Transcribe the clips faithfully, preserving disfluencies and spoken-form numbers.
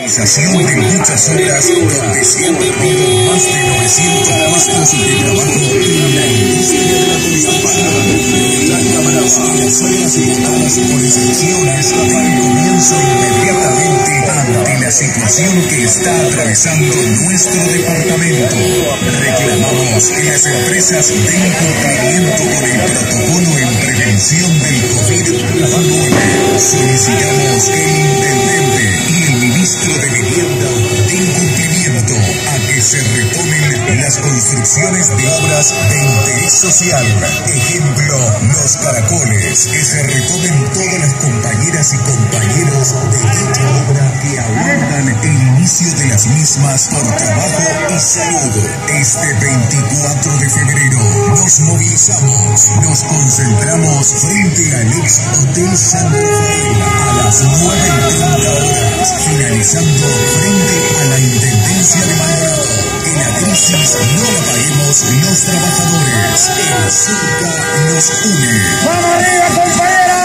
movilización de muchas obras donde se han perdido más de novecientos puestos de trabajo en la industria de la construcción. Reclamamos que las obras votadas por excepciones den comienzo inmediatamente ante la situación que está atravesando nuestro departamento. Reclamamos que las empresas den cumplimiento con el protocolo en prevención del COVID diecinueve. Solicitamos que el intendente y el ministro de Vivienda den cumplimiento a que se retomen las construcciones de obras de interés social. Ejemplo, los caracoles, que se retomen todas las compañeras y compañeros de dicha obra que aguardan el inicio de las mismas por trabajo y salud. Este veinticuatro de febrero nos movilizamos, nos concentramos frente al ex Hotel San Rafael a las nueve y treinta horas, finalizando frente a la Intendencia de Maldonado. Que la crisis no la paguemos los trabajadores. El Zunca nos une. ¡Vamos arriba, compañera!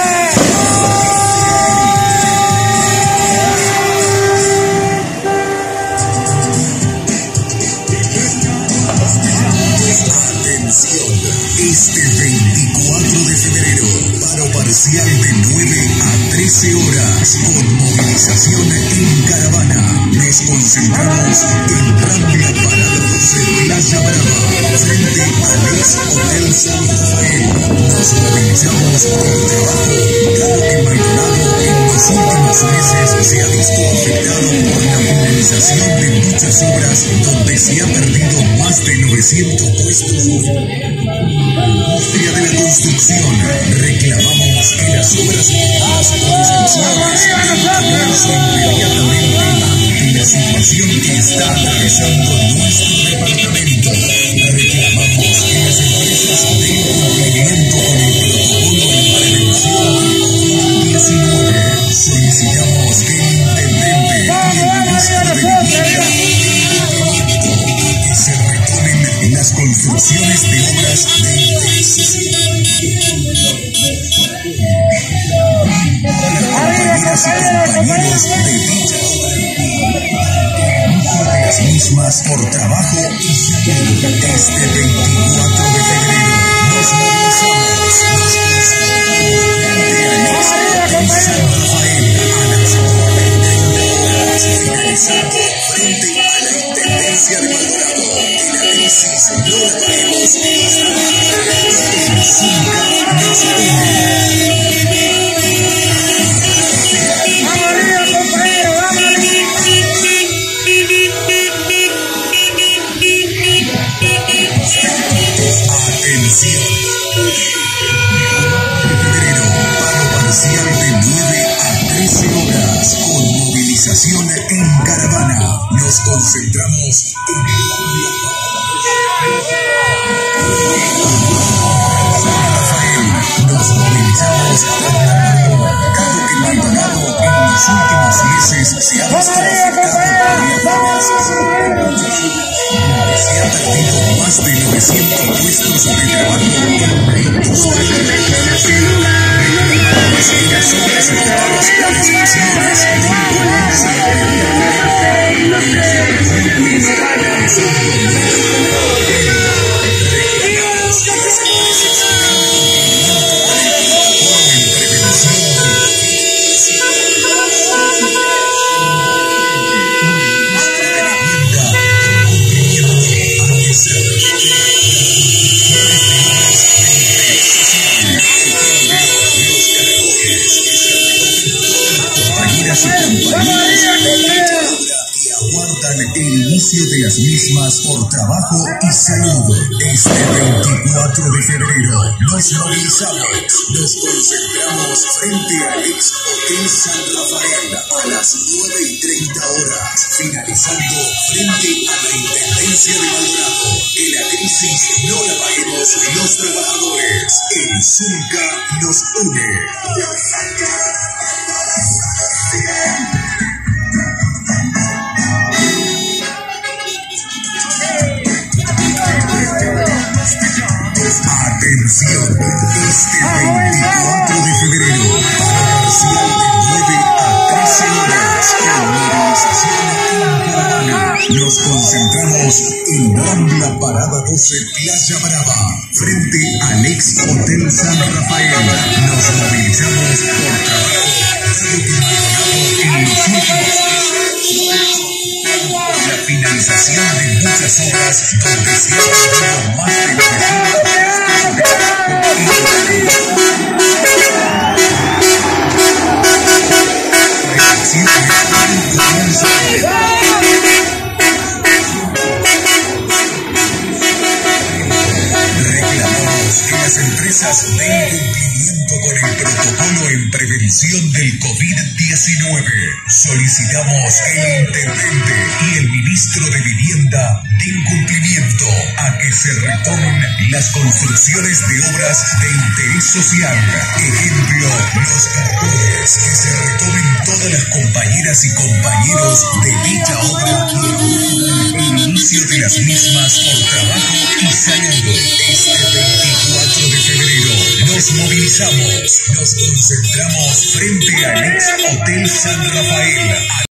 Este veinticuatro de febrero, paro parcial de nueve a trece horas, con movilización en caravana. Nos concentramos en Rambla Parados, en Playa Brava, frente al ex Hotel San Rafael. Nos movilizamos por trabajo, dado que Maldonado en los últimos meses se ha visto afectado por la finalización de muchas obras donde se ha perdido más de novecientos puestos de industria de la construcción. Reclamamos que las obras votadas por excepciones den comienzo inmediatamente ante la situación que está atravesando nuestro departamento. Reclamamos que las empresas den cumplimiento con el protocolo en prevención del COVID diecinueve. Solicitamos que el intendente y el ministro de Vivienda que se retomen las construcciones de obras de interés social. Las compañeras y compañeros de dicha obra, de las mismas por trabajo y salud. Este veinticuatro de febrero nos movilizamos, nos concentramos frente al ex Hotel San Rafael a las nueve y treinta horas, finalizando frente a la Intendencia de Maldonado. Que la crisis no la paguemos los trabajadores. El Zunca nos une. Febrero, paro parcial de nueve a trece horas, con movilización en caravana. Nos concentramos en San Rafael. Nos movilizamos dado que Maldonado en los últimos meses se ha visto afectado por la finalización. Se ha perdido más de novecientos puestos de trabajo en la industria de la construcción. Reclamamos que las obras votadas por excepciones den comienzo inmediatamente que está avanzando nuestro departamento. Reclamamos que las empresas den cumplimiento con el protocolo en prevención del COVID diecinueve. Compañeras y compañeros de dicha obra que aguardan el inicio de las mismas por trabajo y salud. Este veinticuatro de febrero nos movilizamos, nos concentramos frente al ex Hotel San Rafael a las nueve y treinta horas, finalizando frente a la Intendencia de Maldonado. Que la crisis no la paguemos los trabajadores. El Zunca nos une. Atención, este veinticuatro de febrero, paro parcial de nueve a trece horas, con movilización Nos concentramos en Rambla Parada doce, Playa Brava, frente al ex Hotel San Rafael. Nos movilizamos por trabajo en los últimos meses. La finalización de muchas obras donde se ha pasado más de reclamamos que las empresas den cumplimiento con el protocolo en prevención del COVID diecinueve. Solicitamos que el intendente y el ministro de Vivienda den cumplimiento a que se retomen las construcciones de obras de interés social. Ejemplo, los cartones, que se retomen todas las compañeras y compañeros de dicha obra y acuerdan el inicio de las mismas por trabajo y salud. Este veinticuatro de febrero nos movilizamos, nos concentramos frente al ex Hotel San Rafael.